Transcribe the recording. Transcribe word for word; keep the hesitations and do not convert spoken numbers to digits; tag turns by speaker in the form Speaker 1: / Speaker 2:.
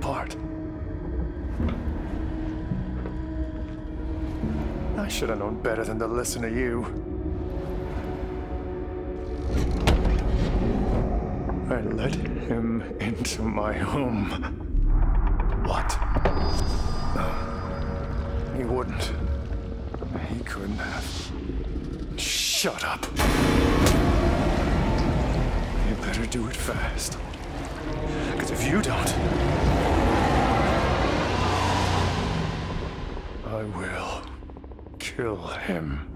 Speaker 1: heart. I should have known better than to listen to you. I let him into my home. What? No, he wouldn't. He couldn't have. Shut up. You better do it fast. Because if you don't, I will kill him.